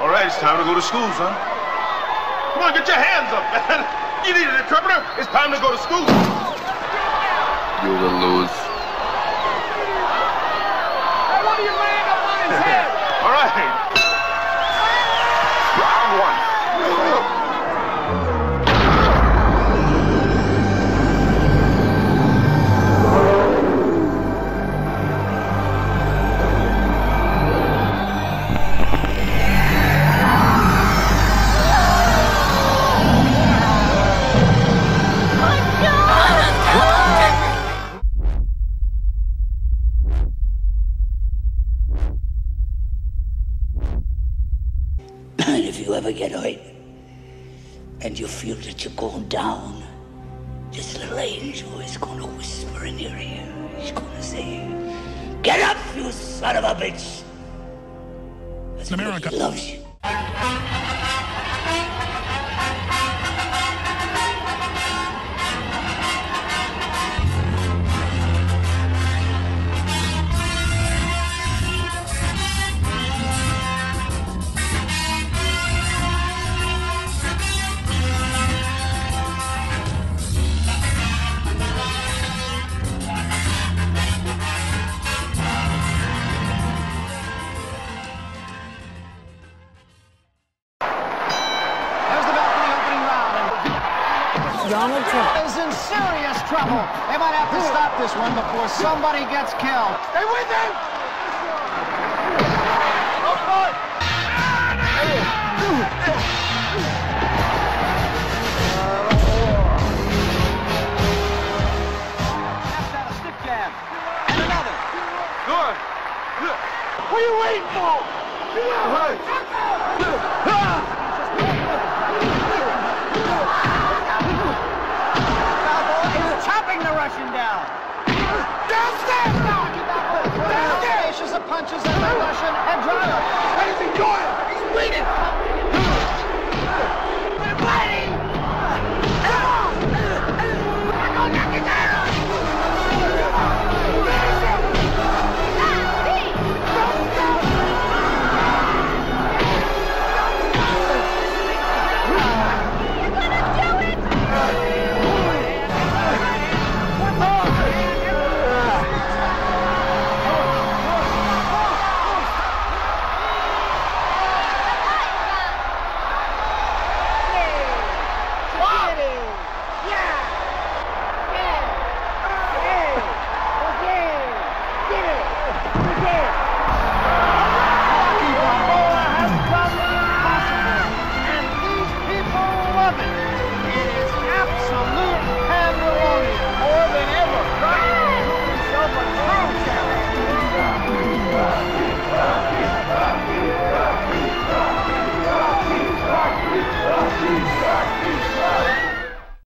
All right, it's time to go to school, son. Come on, get your hands up, man. You need an interpreter? It's time to go to school. You will lose. Hey, what are you laying up on his head? All right. Round one. And if you ever get hurt and you feel that you're going down, this little angel is going to whisper in your ear. He's going to say, "Get up, you son of a bitch." That's America. He loves you. Donald Trump is in serious trouble. They might have to stop this one before somebody gets killed. Stay with him! That's got a stiff jab. And another. Good. What are you waiting for? Chopping the Russian down. Downstairs now! Downstairs! The punches of the Russian and driver.